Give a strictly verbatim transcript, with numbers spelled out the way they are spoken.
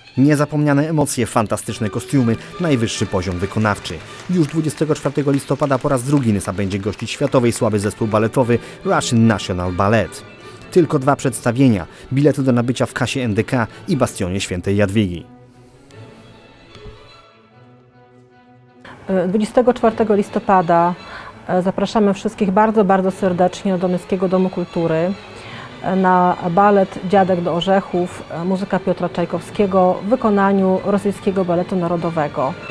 Niezapomniane emocje, fantastyczne kostiumy, najwyższy poziom wykonawczy. Już dwudziestego czwartego listopada po raz drugi Nysa będzie gościć światowej sławy zespół baletowy Russian National Ballet. Tylko dwa przedstawienia, bilety do nabycia w kasie N D K i Bastionie Świętej Jadwigi. dwudziestego czwartego listopada zapraszamy wszystkich bardzo, bardzo serdecznie do Nyskiego Domu Kultury na balet Dziadek do Orzechów, muzyka Piotra Czajkowskiego w wykonaniu Rosyjskiego Baletu Narodowego.